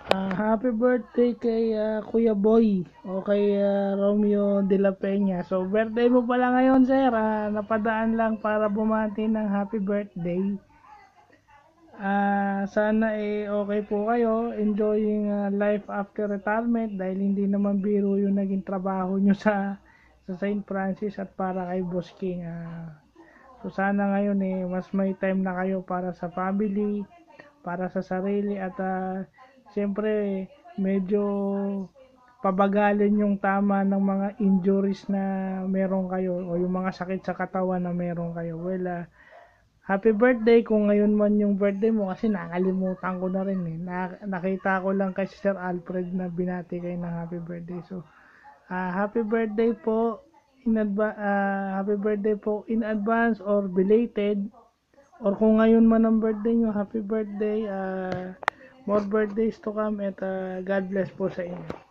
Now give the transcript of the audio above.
Happy birthday kay Kuya Boy o kay Romeo de la Peña. So, birthday mo pala ngayon, sir. Napadaan lang para bumati ng happy birthday. Sana okay po kayo, enjoying life after retirement dahil hindi naman biro yung naging trabaho nyo sa St. Francis at para kay Boss King. So sana ngayon mas may time na kayo para sa family, para sa sarili at siyempre medyo pabagalin yung tama ng mga injuries na meron kayo o yung mga sakit sa katawan na meron kayo. Well, happy birthday kung ngayon man yung birthday mo kasi nakalimutan ko na rin nakita ko lang kay Sir Alfred na binati kayo ng happy birthday. So, happy birthday po happy birthday po in advance or belated or kung ngayon man ang birthday nyo, happy birthday. More birthdays to come at God bless po sa inyo.